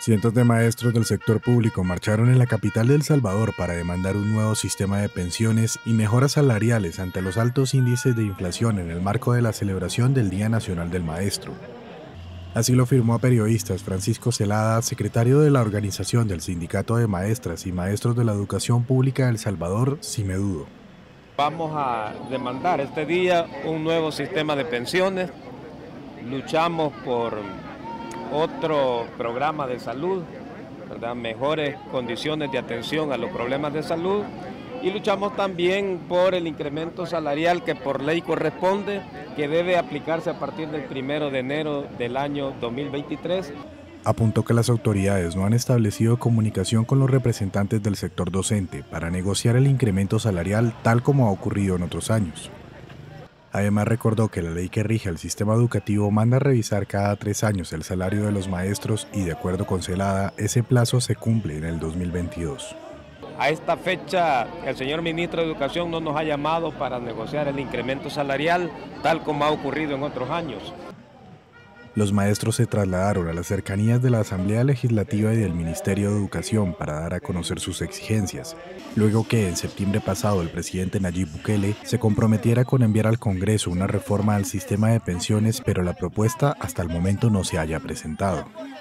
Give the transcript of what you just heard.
Cientos de maestros del sector público marcharon en la capital de El Salvador para demandar un nuevo sistema de pensiones y mejoras salariales ante los altos índices de inflación en el marco de la celebración del Día Nacional del Maestro. Así lo afirmó a periodistas Francisco Celada, secretario de la organización del Sindicato de Maestras y Maestros de la Educación Pública de El Salvador, Simedudo. Vamos a demandar este día un nuevo sistema de pensiones, luchamos por otro programa de salud, ¿verdad? Mejores condiciones de atención a los problemas de salud y luchamos también por el incremento salarial que por ley corresponde, que debe aplicarse a partir del 1 de enero del año 2023. Apuntó que las autoridades no han establecido comunicación con los representantes del sector docente para negociar el incremento salarial tal como ha ocurrido en otros años. Además recordó que la ley que rige el sistema educativo manda a revisar cada 3 años el salario de los maestros y de acuerdo con Celada, ese plazo se cumple en el 2022. A esta fecha el señor ministro de Educación no nos ha llamado para negociar el incremento salarial tal como ha ocurrido en otros años. Los maestros se trasladaron a las cercanías de la Asamblea Legislativa y del Ministerio de Educación para dar a conocer sus exigencias, luego que en septiembre pasado el presidente Nayib Bukele se comprometiera con enviar al Congreso una reforma al sistema de pensiones, pero la propuesta hasta el momento no se haya presentado.